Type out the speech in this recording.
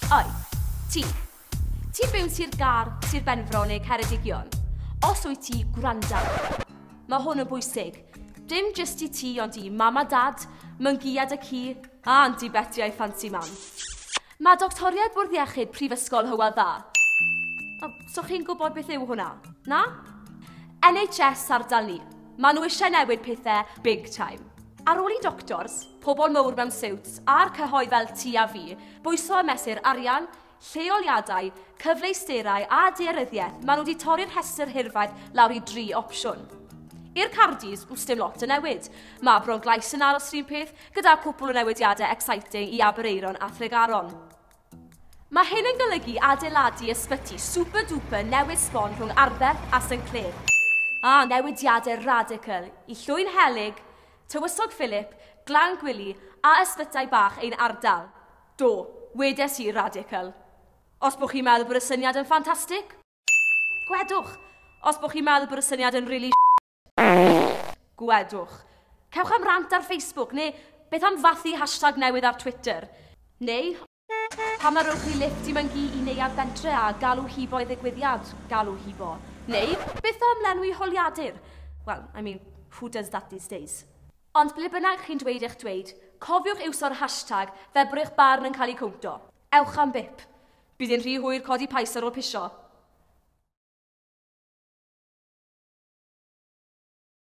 Oi, ti. Ti'n byw Sir Gar, Sir Benfro neu Ceredigion? Os wyt ti gwrandawr. Mae hwn yn bwysig. Dim jyst i ti, ond i mam a dad, myngiad y ci, a anti Betty a'i ffansi mam. Mae doctoriaid bwrdd iechyd Prifysgol Hywel Dda. So chi'n gwybod beth yw hwnna? Na? NHS ardal ni. Maen nhw eisiau newid pethau big time. Ar ôl i doctors, pobl mawr mewn siwts a'r cyhoedd fel ti a fi, bwyso a mesur arian, lleoliadau, cyfleusterau a daearyddiaeth, maen nhw wedi torri'r rhestr hirfaeth lawr i 3 opsiwn. I'r Cardis, wrth dim lot o newid. Mae Bron Glais yn aros rhywun peth, gyda cwpl o newidiadau exciting i Abereiron a Thregaron. Mae hyn yn golygu adeiladu ysbyty super-duper newydd sbon rhwng Arberth a St Clair. A newidiadau radical i Llwyn Helig, Tywysog Philip, Glan Gwili a ysbytau bach ein ardal. Do, wedes i radical. Os bych chi'n meddwl bod y syniad yn ffantastig? Gwedwch. Os bych chi'n meddwl bod y syniad yn really gwedwch. Cewch am rant ar Facebook, neu beth am fathu hashtag newydd ar Twitter. Neu, pam arwch chi lift i myngu i neuad bentre a galw hibo i ddigwyddiad, galw hibo. Neu, beth am lenwi holiadur? Well, I mean, who does that these days? Ond ble bynnag chi'n dweud eich dweud, cofiwch iwso'r hashtag fe bod eich barn yn cael ei cwmto. Ewch am bip. Bydd yn rhy hwyr codi pais ar ôl pisio.